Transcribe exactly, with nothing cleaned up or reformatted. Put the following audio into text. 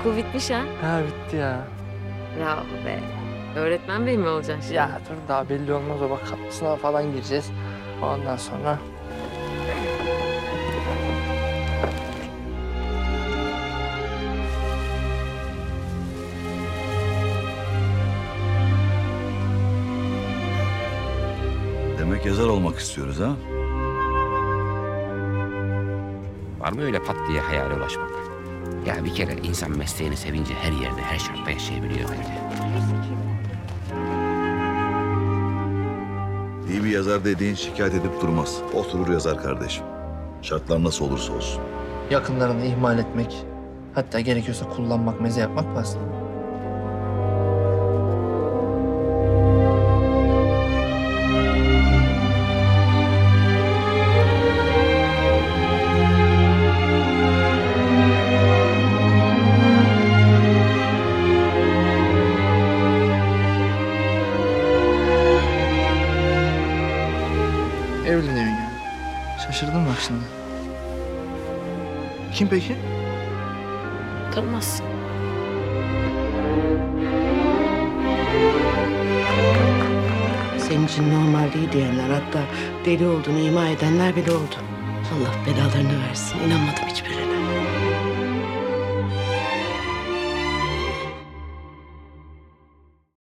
Okul bitmiş ha. Ha bitti ya. Bravo be. Öğretmen bey mi olacaksın şimdi? Ya dur daha belli olmaz o bak sınava falan gireceğiz. Ondan sonra... Demek yazar olmak istiyoruz ha? Var mı öyle pat diye hayale ulaşmak? Ya bir kere insan mesleğini sevince her yerde, her şartta yaşayabiliyor bence. İyi bir yazar dediğin şikayet edip durmaz. Oturur yazar kardeşim. Şartlar nasıl olursa olsun. Yakınlarını ihmal etmek, hatta gerekiyorsa kullanmak, meze yapmak bas. Evleniyorsun yani. Şaşırdın bak şimdi. Kim peki? Tanımazsın. Senin için normal değil diyenler, hatta deli olduğunu ima edenler bile oldu. Allah belalarını versin. İnanmadım hiçbirine.